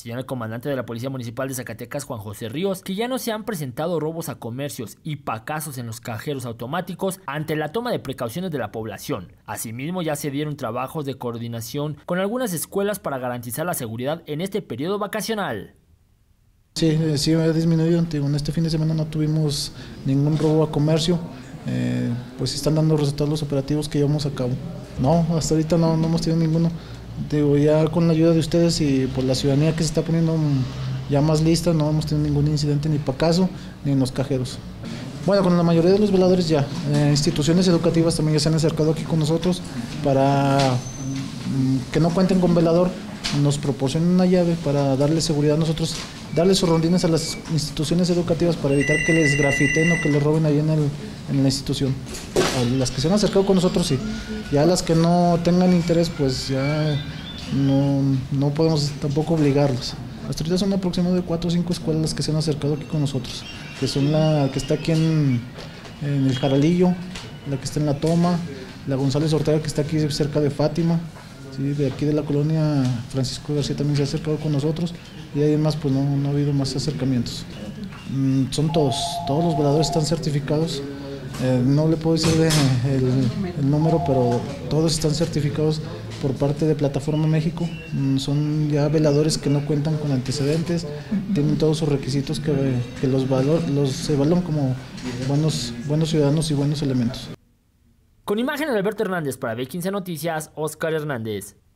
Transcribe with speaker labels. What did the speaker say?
Speaker 1: Señala el comandante de la Policía Municipal de Zacatecas, Juan José Ríos, que ya no se han presentado robos a comercios y pacazos en los cajeros automáticos ante la toma de precauciones de la población. Asimismo, ya se dieron trabajos de coordinación con algunas escuelas para garantizar la seguridad en este periodo vacacional.
Speaker 2: Sí, sí ha disminuido. En este fin de semana no tuvimos ningún robo a comercio. Pues están dando resultados los operativos que llevamos a cabo. No, hasta ahorita no hemos tenido ninguno. Digo, ya con la ayuda de ustedes y por la ciudadanía que se está poniendo ya más lista, no hemos tenido ningún incidente ni pacazo ni en los cajeros. Bueno, con la mayoría de los veladores ya. Instituciones educativas también ya se han acercado aquí con nosotros para que no cuenten con velador, nos proporcionen una llave para darle seguridad a nosotros, darle sus rondines a las instituciones educativas para evitar que les grafiten o que les roben ahí en la institución. A las que se han acercado con nosotros sí, ya las que no tengan interés pues ya no podemos tampoco obligarlos. Hasta ahorita son aproximadamente 4 o 5 escuelas las que se han acercado aquí con nosotros, que son la que está aquí en el Jaralillo, la que está en La Toma, la González Ortega que está aquí cerca de Fátima. Sí, de aquí de la colonia Francisco García también se ha acercado con nosotros y además pues no ha habido más acercamientos. Son todos los veladores están certificados, no le puedo decir el número, pero todos están certificados por parte de Plataforma México. Son ya veladores que no cuentan con antecedentes, tienen todos sus requisitos que los evalúan como buenos ciudadanos y buenos elementos.
Speaker 1: Con imágenes de Alberto Hernández para B15 Noticias, Óscar Hernández.